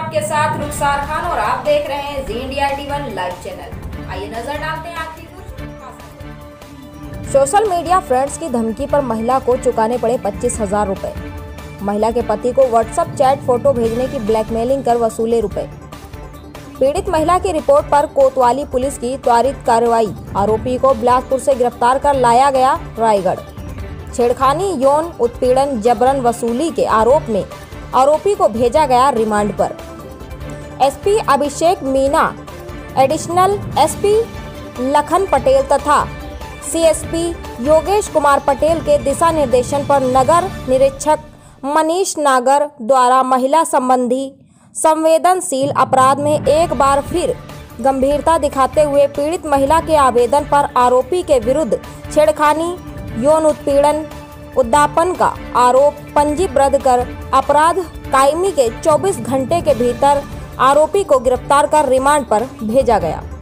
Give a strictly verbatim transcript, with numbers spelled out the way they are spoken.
आपके साथ रुखसार खान और आप देख रहे हैं जी India T one live channel. आइए नजर डालते हैं आज की कुछ। सोशल मीडिया फ्रेंड्स की धमकी पर महिला को चुकाने पड़े पच्चीस हजार रुपए। महिला के पति को व्हाट्सएप चैट फोटो भेजने की ब्लैकमेलिंग कर वसूले रुपए। पीड़ित महिला की रिपोर्ट पर कोतवाली पुलिस की त्वरित कार्रवाई। आरोपी को बिलासपुर से गिरफ्तार कर लाया गया रायगढ़। छेड़खानी, यौन उत्पीड़न, जबरन वसूली के आरोप में आरोपी को भेजा गया रिमांड पर। SP Abhishek Meena, additional SP Lakhan Patel तथा सीएसपी योगेश कुमार पटेल के दिशा निर्देशन पर नगर निरीक्षक मनीष नागर द्वारा महिला संबंधी संवेदनशील अपराध में एक बार फिर गंभीरता दिखाते हुए पीड़ित महिला के आवेदन पर आरोपी के विरुद्ध छेड़खानी, यौन उत्पीड़न, उद्यापन का आरोप पंजीबद्ध कर अपराध कायमी के चौबीस घंटे के भीतर आरोपी को गिरफ्तार कर रिमांड पर भेजा गया।